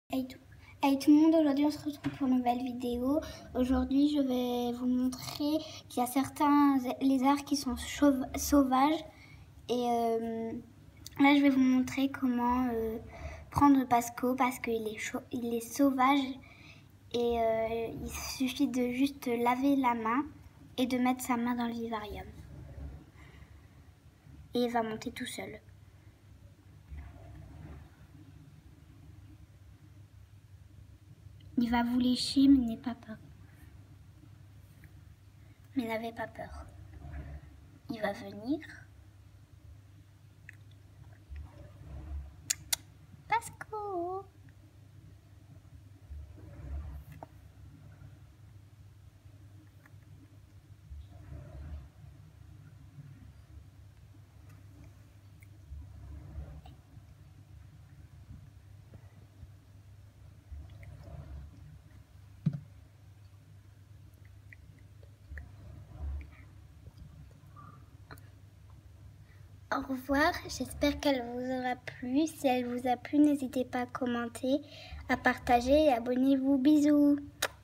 Hey tout le monde, aujourd'hui on se retrouve pour une nouvelle vidéo. Aujourd'hui je vais vous montrer qu'il y a certains lézards qui sont sauvages. Et là je vais vous montrer comment prendre Pasco parce qu'il est sauvage. Et il suffit de juste laver la main et de mettre sa main dans le vivarium. Et il va monter tout seul. Il va vous lécher, mais n'ayez pas peur. Mais n'avez pas peur. Il va venir. Pasco! Au revoir, j'espère qu'elle vous aura plu. Si elle vous a plu, n'hésitez pas à commenter, à partager et abonnez-vous. Bisous!